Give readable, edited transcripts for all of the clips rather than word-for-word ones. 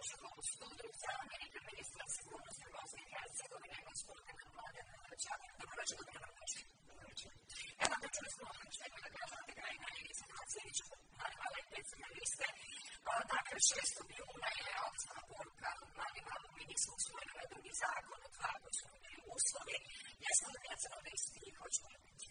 studiju zamjenika ministra sigurnosti Bosne i Hercegovine, gospodina Mladena Čakira. Dobro večer, gospodine Mladena. Dobro večer. Evo, čuli smo što je bila građana Krajina i Sinacijevića, Manivala i predsjedne liste. Dakle, 6. juna je opisana poruka Manivalu, mi nismo usvojili ovaj drugi zakon, dva koji su bili uslovi. Jesmo li djeca na listi i hoćemo li biti?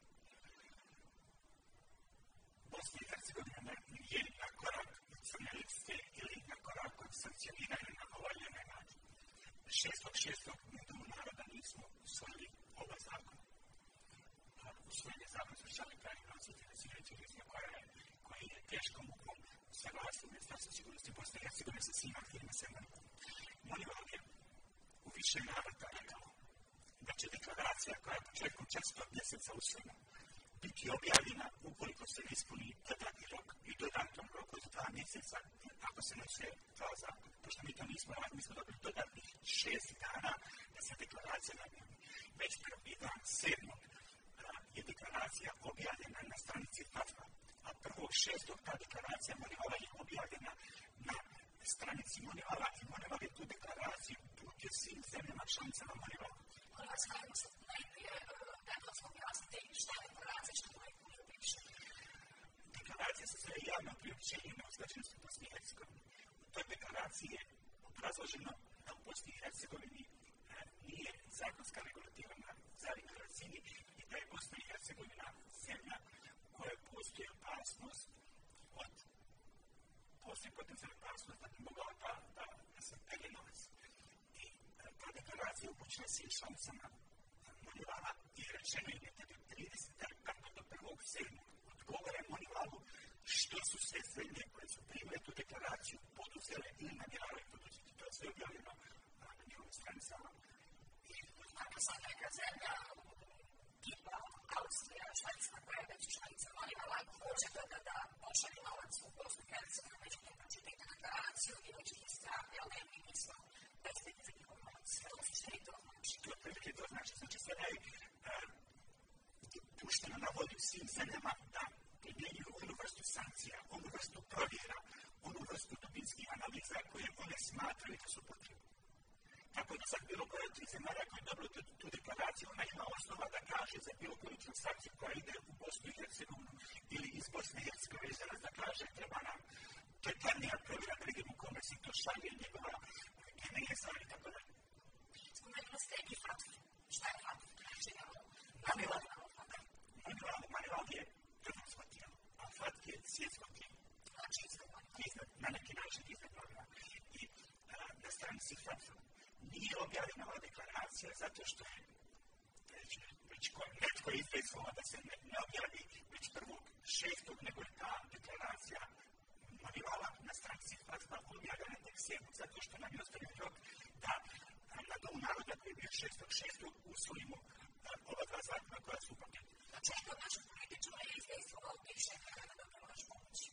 Bosna i Hercegovina je na korak od crne liste ili na korak od sankcioniranja na povaljene način. 6.6. mi Domu naroda nismo usvojili oba zakona. Usvojenje zakon sprečavanja pranja nasilja i civilnih rizika koji je teškom mukom saglasio Ministarstvo sigurnosti Bosne i Hercegovine sa svim aktivnim segmentima. Manival je u više navrata rekao da će deklaracija koja je početkom 4. mjeseca usvojena biti objavljena ukoliko se ne ispuni dodatni rok i dodatnom roku od 2 mjeseca ako se ne usvoje kao zakon. Pošto mi to nismo radili, mi smo dobili dodatnih 6 dana da se deklaracija napravi. Već prvi dan 7. je deklaracija objavljena na stranici FATF-a, a 1.6. ta deklaracija Manivala je objavljena na stranici Manivala i Manival je tu deklaraciju uputio svim zemljama članicama Manivala. Ali vas hajmo se najprije da nas objasnite šta je deklaracija, šta je priopćenje. Deklaracija se zove javno priopćenje na usklađenosti Bosne i Hercegovine. U toj deklaraciji je obrazloženo da u Bosni i Hercegovini nije zakonska regulativa na zavidnoj razini i da je Bosna i Hercegovina zemlja u kojoj postoji opasnost od potencijalne opasnost da bi mogla da se pelje novac. I ta deklaracija upućena svim članicama Manivala i rečeno je da do 1.7. odgovore Manivalu što su sve zemlje koje su primile tu deklaraciju poduzele ili namjeravaju poduzeti. To je sve objavljeno na njihovim stranicama. Ako sad neka zemlja tipa Austrija, Švedska, koja je već članica Manivala, hoće da pošalje novac u Bosnu i Hercegovinu, već ne pročitati deklaraciju i već ih istravi, ali mi nismo bezbedni za njihov novac. Što je to znači? To otprilike to znači. Znači sada je pušteno na volju svim zemljama da primjenjuju onu vrstu sankcija, onu vrstu provjera, onu vrstu dubinskih analiza koje one smatraju da su potrebne. Tako da sad bilo koja od 3 zemalja koja je dobila tu deklaraciju, ona ima osnova da kaže za bilo koju transakciju koja ide u Bosnu i Hercegovinu ili iz Bosne i Hercegovine da kaže treba nam detaljnija provjera da vidimo kome se to šalje njegova geneza i tako da. Spomenuli ste i FATF. Šta je FATF? Manival je državsko tijelo, a FATF je svjetsko tijelo. Znači na neki način iznad programa. I na stranici FATF-a nije objavljena ova deklaracija zato što je već netko je izvezao da se ne objavi već 1.6. nego je ta deklaracija Manivala na stranici FATF-a objavljena tek 7. zato što nam je ostavljen rok da na Domu naroda koji je bio 6.6. usvojimo ova 2 zakona koja su u paketu. Znači, kod našeg političara je izvezao više kada da pomoć pomoći.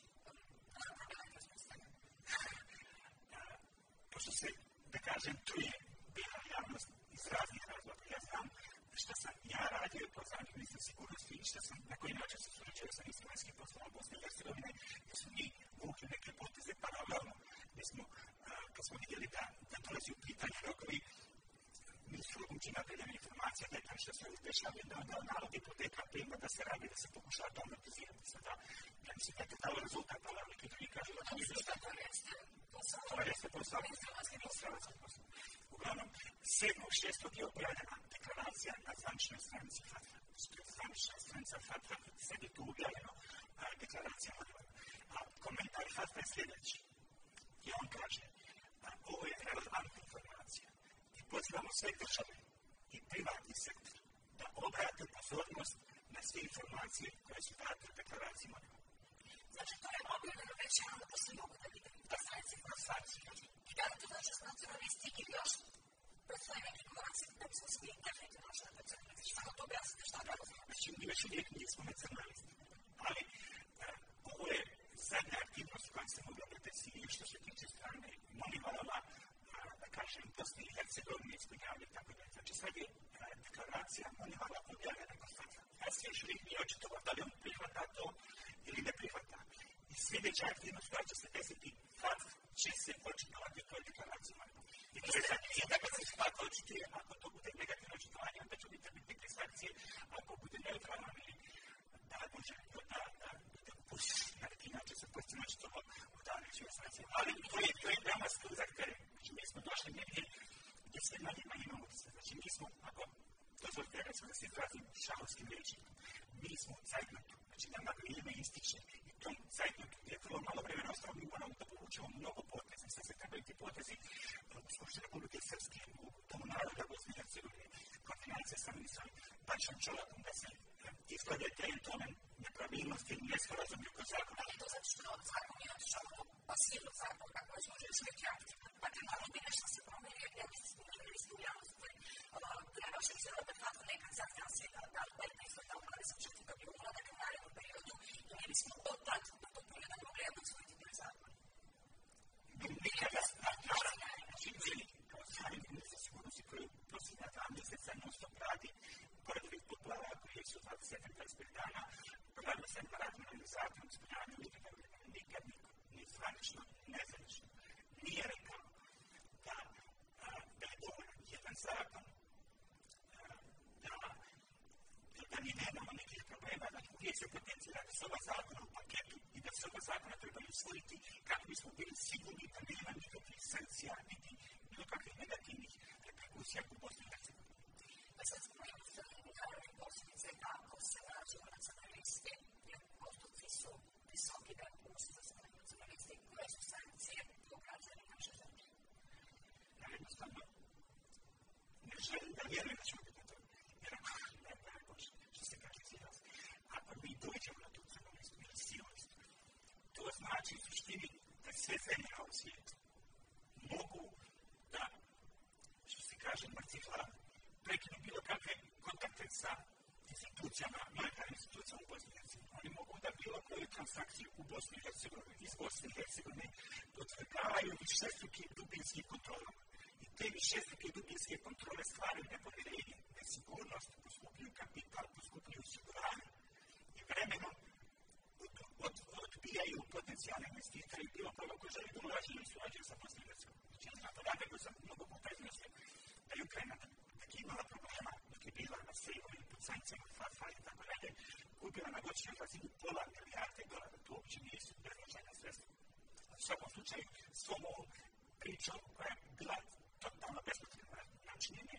Pošto se, da kažem, truje bila javnost iz raznih razloga. Ja znam šta sam ja radio kao zamjenik ministra sigurnosti i na koji način sam surađivao sa ministrom vanjskih poslova Bosne i Hercegovine, jer smo mi vukli neke poteze paralelno. Kad smo vidjeli da dolazi u pitanje rokovi, mi su učinili napređene informacije, da je tam što se dešava, da narod hipoteka prima da se radi, da se pokušava to amortizirati. Sada, ja mislim da je to dalo rezultat, ali neki drugi kažu da to nije rezultat. To jeste posao. Uglavnom, 7.6. je objavljena deklaracija na zvaničnoj stranici FATF-a. Zvanična stranica FATF-a, sad je tu objavljeno deklaracija Manivala. A komentar FATF-a je sljedeći. I on kaže, ovo je relevantna informacija. I pozivamo sve države i privatni sektor da obrate pozornost na sve informacije koje su date u deklaraciji Manivala. Znači, to je objavljeno već, ali to se mogu da vidim. Na stranici. I da li to znači s nacionalisti ili još predstavljaju neke informacije da bismo svi definitivno došli na nacionalisti? Šta to objasnite, šta da razumije? Znači, mi još uvijek nismo nacionalisti. Ali ovo je zadnja aktivnost koja se mogla desiti što se tiče strane Manivala, da kažem, Bosne i Hercegovine ispunjavaju i tako dalje. Znači, sad je deklaracija Manivala objavljena kod FATF-a. Ja se još uvijek nije očitovao da li on prihvata to ili ne prihvata. I sljedeća aktivnost koja će se desiti, FATF će se očitovati, to da se izrazim šahovskim rečnikom. Mi smo u cajtnotu, znači nama vrijeme ističe i tom cajtnotu je vrlo malo vremena ostalo, mi moramo da povučemo mnogo poteza. Sad se trebaju ti potezi u Skupštini Republike Srpske, u Domu naroda Bosne i Hercegovine, koordinacija sa ministrom Bačom Čolakom, da se isklade te eventualne nepravilnosti i nesporazumi oko zakona. To zato što zakon je otišao pasivno zakon, kako je možda još neki aktivno. Dakle, naravno bi nešto se promeni, jer bi se spomenuli u javnosti. Prenošen se opet kako nekad zahtjeva da 15 do 24 milijuna, dakle, u narednom periodu, i mi bismo od tad do tog perioda mogli usvojiti taj zakon. Nikada živjeli kao sami ministar sigurnosti koji posljednja 2 mjeseca non-stop radi, pored ovih poplava koji su 20-25 dana, pravili se naravno zakon o ispunjavanju uvjeta, nikad niko, ni zvanično, ni nezvanično, nije rekao da je dovoljan jedan zakon, da mi nemamo nekih problema, da uvijek se potencira da se ova zakona u paketu i da se ova zakona trebaju usvojiti kako bismo bili sigurni da nema nikakvih sankcija, niti bilo kakvih negativnih reperkusija u Bosni i Hercegovini. Pa sad spomenuli ste naravno posljedice kako se nađemo nacionalisti, jer postupci su visoki da pusti za sve nacionalisti, koje su sankcije po građani naše zemlje. Ja jednostavno ne želim da vjerujem da ćemo biti na to. Jer što se kaže izraz, ako mi dođemo na tu crnu listu ili sivu listu, to znači u suštini da sve zemlje na ovom svijetu mogu da, što se kaže, mrtvi hlav, prekinu bilo kakve kontakte sa institucijama, monetarnim institucijama u Bosni i Hercegovini. Oni mogu da bilo koju transakciju u Bosni i Hercegovini, iz Bosne i Hercegovine, potvrđavaju višestrukim dubinskim kontrolama. I te višestruke dubinske kontrole stvaraju nepovjerenje, nesigurnost, poskupljuju kapital, poskupljuju osiguranje i vremenom odbijaju potencijalne investitore i bilo koga koji želi da ulaže ili surađuje sa Bosnom i Hercegovinom. Znači, na podatak koji sam mnogo puta iznosio, da je Ukrajina dok je imala problema, dok je bila na sejvovim pod sankcijama, FATF i tako dalje, kupila na godišnjoj razini pola milijarde dolara, to uopće nisu beznačajna sredstva. U svakom slučaju, svom ovom pričom koja je bila totalno bespotrebna načinjenje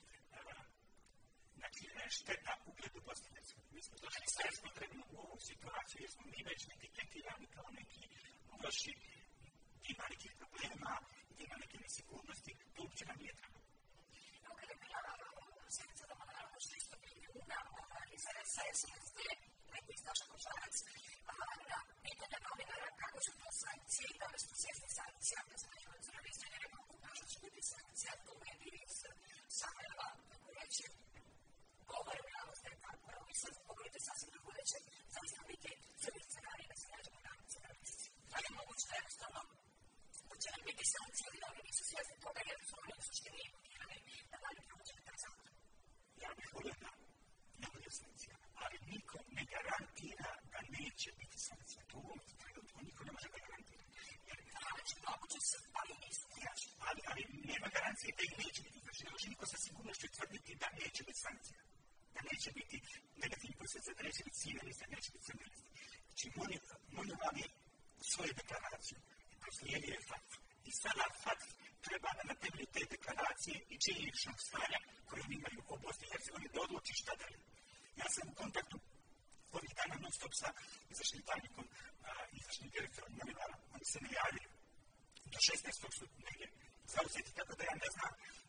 šteta ugledu Bosne i Hercegovine. Mi smo došli sve potrebno u ovu situaciju jer smo mi već etiketirani kao neki loši, ima nekih problema, ima neke nesigurnosti, to uopće nam nije trebalo. Evo kada je bila sjednica Doma naroda 600 milijuna iz SSD, neko iz naša Košarac, na pitanje novinara kako su to sankcije i da li su svjesni sankcija, kad se nećemo nacionalisti, jer je mogu što će biti sankcija, to mediji iz Samela, tako reći, govore u javnosti, tako je, vi sad govorite sasvim drugo da će zaista biti crni scenarij da se nađemo na nacionalisti. Da je moguće da jednostavno da će nam biti sankcije, ali da oni nisu svjesni toga jer su oni u suštini imputirani da dalje provođene taj zakon. Ja bih volio da ne bude sankcija, ali niko ne garantira da neće biti sankcija. To u ovom trenutku niko ne može da garantira. Znači, moguće se, ali nisu. Ali nema garancije da ih neće biti. Znači, ne može niko sa sigurnošću tvrditi da neće biti sankcija. Da neće biti negativni posljedice, da neće biti sive liste, da neće biti crne liste. Znači, oni obavljaju svoju deklaraciju i proslijedio je FATF. I sada FATF treba da na temelju te deklaracije i činjeničnog stanja koje oni imaju o Bosni i Hercegovini da odluči šta dalje. Ja sam u kontaktu ovih dana non-stop sa izvršnim tajnikom, izvršnim direktorom novinara. Oni se ne javljaju. Do 16. su negdje zauzeti, tako da ja ne znam,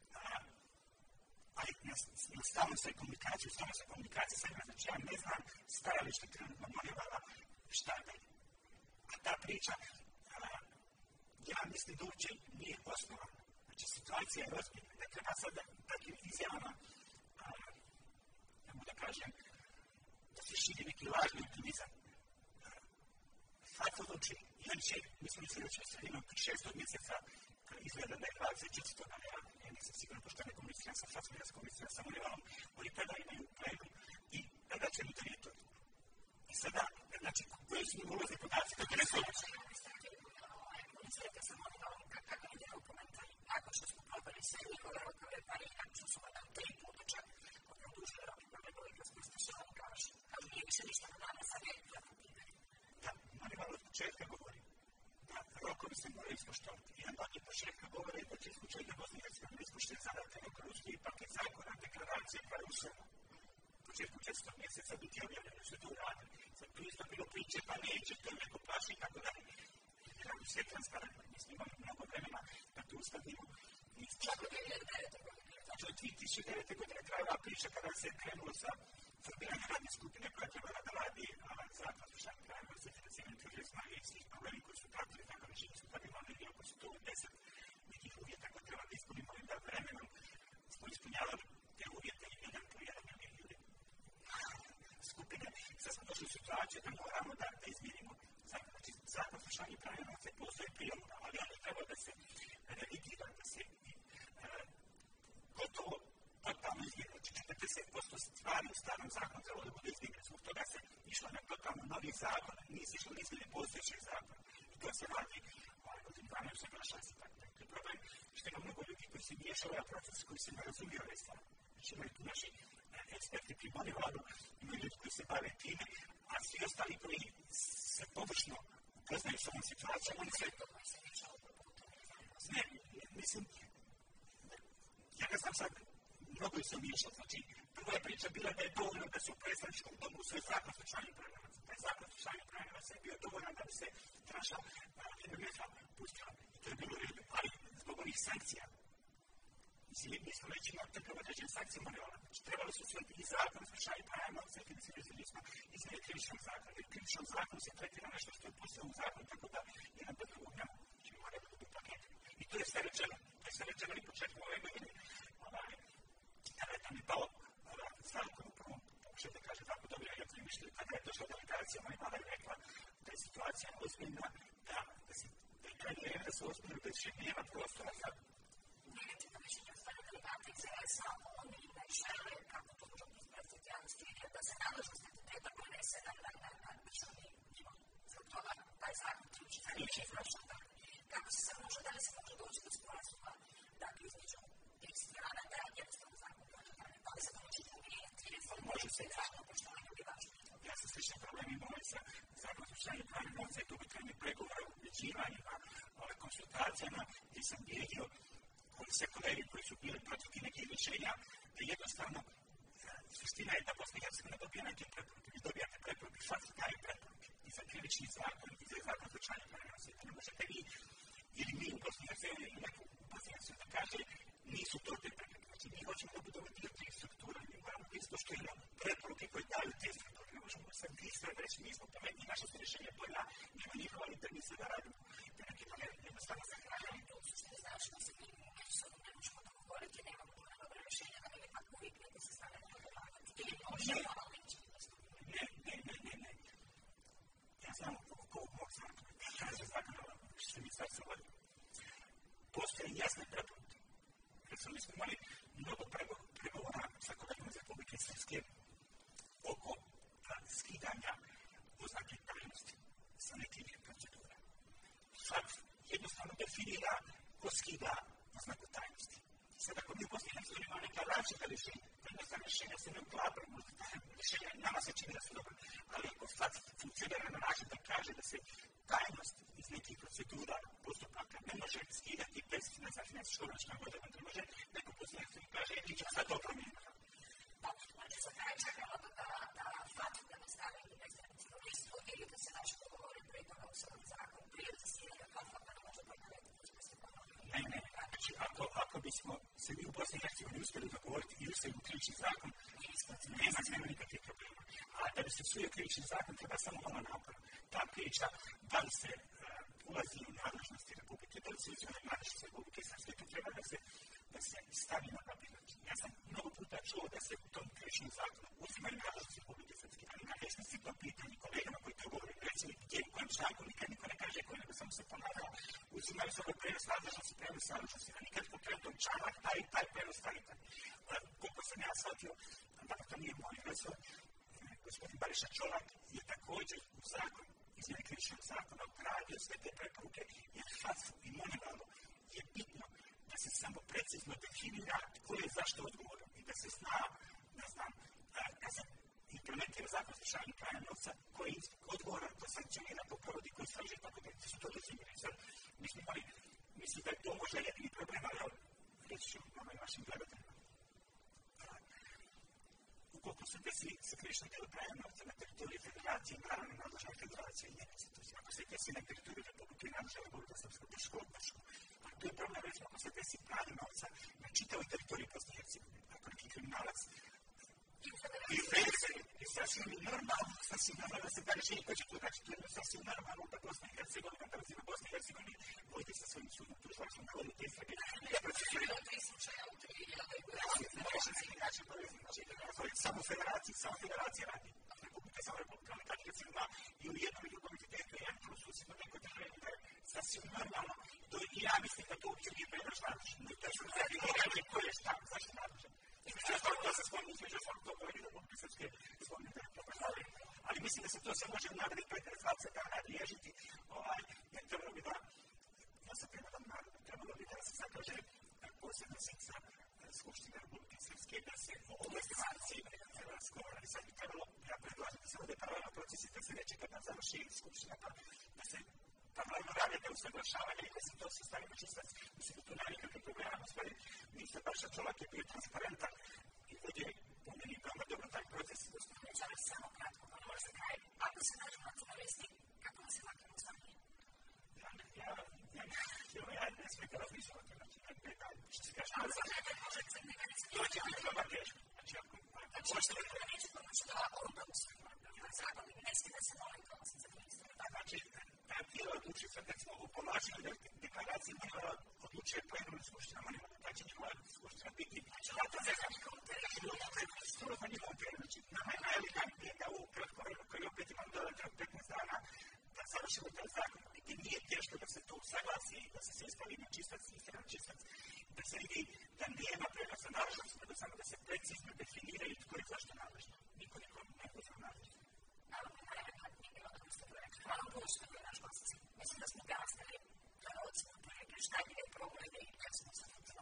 ali na stalnoj se komunikaciji sa njima, znači ja ne znam stajalište trenutno Moneyvala šta dalje. A ta priča, ja mislim da uopće nije osnovana. Znači situacija je ozbiljna. Ne treba sada takvim izjavama, da kažem, da se širi neki lažni optimizam. FATF odluči i on će, mislim da će sredinom 6. mjeseca izgleda da je 24. najavljen. Ja nisam siguran pošto ne komuniciram sa FATF-om, ja sam komuniciram sa Moneyvalom. Oni tada imaju plenu i tada će mi donijeti odgovor. I sada, znači, koji su mi ulazne podaci, kako ne su odluči? Komunicirate sa Moneyvalom kako je djelao komentar. Nakon što smo probali sve njihove rokove, pa i nakon što su vam 3 puta čak produžili roke, probali kroz postašavam kažu. Kažu, nije više ništa na danas, a ne za pitanje. Da, Moneyval od početka govori da rokovi se moraju ispoštovati. I onda od početka govori da će slučaj da Bosna i Hercegovina ispoštuje zadate rokovi i paket zakona, deklaracije koja je usvojena. početku 4. mjeseca biti objavljeno, što to uradili. Sad tu isto bilo priče, pa neće, to neko plaši i tako dalje. Jer sve transparentno, mi smo imali mnogo vremena da to ustavimo. Čak od 2009. godine. Znači od 2009. godine trajala priča kada se krenulo sa formiranjem radne skupine koja trebala da radi zakon o slušanju prava za financiranje terorizma i svih problemi koji su pratili, tako da su tada imali oko 110 nekih uvjeta koje treba da ispunimo i da vremenom smo ispunjavali te uvjete i jedan po jedan ljudi skupine. Sad smo došli u situaciju da moramo da izmijenimo zakon. Znači, zakon o slušanju prava novaca postoji prije ovoga, ali on je trebao da se revidira, da se gotovo totalno izmjeni. Znači, 40% stvari u starom zakonu trebalo da bude izmjeni. Zbog toga se išlo na totalno novi zakon, nisi išlo na izmjene postojećeg zakona. I to se radi od 12. glaša se tako. To je problem što ima mnogo ljudi koji se miješaju ovaj proces, koji se ne razumiju ove stvari. Znači, imaju tu naši eksperti pri Moneyvalu, imaju ljudi koji se bave time, a svi ostali koji se površno upoznaju s ovom situacijom, oni se... Ne, mislim, ja ga sam sad mnogo sam miješao. Znači, prva je priča bila da je dovoljno da se u predstavničkom domu usvoji zakon o slušanju prava novaca. Taj zakon o slušanju prava novaca je bio dovoljan da bi se tranša MMF-a pustila. I to je bilo u redu. Ali zbog onih sankcija, mislim, mi smo već imali takve određene sankcije Moneyvala. Znači, trebali su usvojiti i zakon o slušanju prava novaca i financiranje terorizma i sve krivičnog zakona. Jer krivičnom zakonu se tretira nešto što je posebno u zakonu, tako da jedan do drugog nema. Znači, mora da budu paketi. I to je sve rečeno. To je sve rečeno i početkom ove godine. Kada je tam je pao zakon u prvom pokušaju da kaže tako dobro i otvori mišljenje, kada je došla delegacija, Moneyvala je rekla da je situacija ozbiljna, da se krajnje vreme da se ozbiljno, da više nema prostora za negativno mišljenje od strane delegacije, samo oni ne žele, kako to možemo ispraviti javnosti, da se nadležnost entiteta donese na državni nivo. Zbog toga taj zakon ključi izvršno. Kako se sad može, da li se može doći do sporazuma, dakle, između tih strana, da je jednostavno zakon prototalni, da li se to može promijeniti, može se zakon poštovanje bi važno. Ja sam sličan problem imao i sa zakon o slušanju prava novaca i dugotrajne pregovore, ubeđivanjima, konsultacijama, gdje sam vidio sve kolege koji su bili protiv nekih rješenja, da jednostavno suština je da Bosna i Hercegovina dobije neke preporuke. Vi dobijate preporuke, sad se daju preporuke i za krivični zakon i za zakon o slušanju prava novaca. Ne možete vi ili mi u Bosni i Hercegovini ili neko u Bosni i Hercegovini da kaže nisu to te preporuke. Znači, mi hoćemo da budemo dio tih struktura, mi moramo da ispoštujemo preporuke koje daju te strukture. Ne možemo sad mi sve reći, mi smo pametni, naše su rješenje bolja, nema njihova interesa da radimo. Te neki bolje jednostavno se hranjamo. To su što znači da se mi međusobno ne možemo dogovoriti, nemamo dobro rješenja, da ili pak uvijek neki se stavljamo dogovarati. Ili možemo, ali neće jednostavno. Ne. Ja znam oko ovog mog zakona. Kaže zakona što se ministarstvo vodi. Postoje jasne preporuke. Recimo, mi smo imali mnogo pregovora sa kolegom iz Republike Srpske oko skidanja oznake tajnosti sa nekih procedura. Sad jednostavno definira ko skida oznaku tajnosti. Sad ako mi u Bosni i Hercegovini imamo neka različita rješenja, jednostavno rješenja se ne uklapaju, rješenja nama se čini da su dobra, ali ako sad funkcionira na način da kaže da se tajnost iz nekih procedura, postupaka ne može skidati bez financijskog računa, ne može neko posljednicu i kaže, ti ćemo sad to promijeniti. Znači, za kraj čekamo da FATF da nastavi investicijsko mjesto ili da se naši dogovori prije toga u svoj zakon, prije da se sjedaju FATF-a, pa ne može pogledati da se ponoviti. Ne. Znači, ako bismo se mi u Bosni i Hercegovini uspjeli dogovoriti i uspjeli u krivični zakon, nema nikakvih problema. A da bi se usvojio krivični zakon, treba samo ovo napraviti. Ta priča, da li se ulazi u nadležnosti Republike, da li se uzme nadležnosti Republike Srpske, to treba da se stavi na papir. Ja sam mnogo puta čuo da se u tom krivičnom zakonu uzimaju nadležnosti Republike Srpske, ali na eksplicitno pitanje kolegama koji to govore, recimo gdje u kojem članku, nikad niko ne kaže koji, nego samo se ponavlja, uzimaju se ovaj prenos nadležnosti, a nikad konkretno članak taj prenos stavite. Koliko sam ja shvatio, da to nije moj resor, gospodin Bariša Čolak je također u zakonu, izmjeni krivičnog zakona, ugradio sve te preporuke, jer FATF-u i Moneyvalu je bitno da se samo precizno definira ko je zašto odgovoran i da se zna, da se implementira zakon o slušanju prava novca, ko je odgovoran, ko sankcionira, ko provodi, ko istražuje, tako da su to definirani. Sad, mislim da je to možda jedini problem, ali reći ću našim gledateljima. ukoliko se desi sa krivičnim djelom pranja novca na teritoriji federacije, naravno nadležna federacija i njena institucija. Ako se desi na teritoriji Republike i nadležna Republika Srpska, Brško, a to je problem, recimo, ako se desi pranje novca na čitavoj teritoriji Bosne i Hercegovine, ako neki kriminalac i veze je sasvim normalno da se da rješenje koje će to znači, to je sasvim normalno da Bosna i Hercegovina, da razina Bosne i Hercegovine vojde sa svojim sudom tužilaštvom da vodi te istrage. Može se i način povezati, znači samo federacija radi, a Republika samo Republika, ali tako kad se zna i u jednom i drugom entitetu i jedan plus susjedno neko države, da je sasvim normalno, to i ja mislim da to uopće nije prenaš nadležno, to je što definiranje ko je šta, zašto nadležan. To se spominje između osnovnog toga i Republike Srpske spominje ali mislim da se to sve može u narednih 15-20 dana riješiti. Trebalo bi da, ja sam prema narodu, trebalo bi da se zakaže posebna sjednica Skupštine Republike Srpske, da se o ovoj situaciji razgovara. I sad bi trebalo, ja predlažem da se ovdje paralelno procesi, da se ne čeka da završi Skupština, pa da se paralelno rade te usaglašavanja i da se to sastavi na čistac. Mislim da tu nema nikakvih problema, gospodin ministar Balša Čolak je bio transparentan i vodio po meni veoma dobro taj proces. Želim samo kratko ponovno za kraj. Ako se nađu nacionalisti, kako se lako ustavljaju? Ja ne smijem da razmišljam o tome. Što se kaže? To će biti veoma teško. Znači, neće pomoći da onda ustavljaju. Zakon ne smije da se molim kolasnic za ministra. Znači, ta tijela odlučuje sad, recimo, u povlačenju deklaraciji manjava odlučuje plenarna skupština manjava, pa će njihova skupština biti. Znači, to je za njihovom terenu. Skoro za njihovom terenu. Znači, nama je najelegantnije da u kratko vremenu koji opet imam dodatno 15 dana da završimo taj zakon. I nije teško da se to usaglasi, da se ispravi na čistac, istina na čistac, da se vidi da nema prenosa nadležnosti, nego samo da se precizno definiraju tko je zašto nadležno. Niko ne pozna nadležno. Naravno, najelegantnije bilo da ste to rekli. Hvala puno što je naš gost. Mislim da smo gastali da odsimo projekte šta je probleme i gdje smo se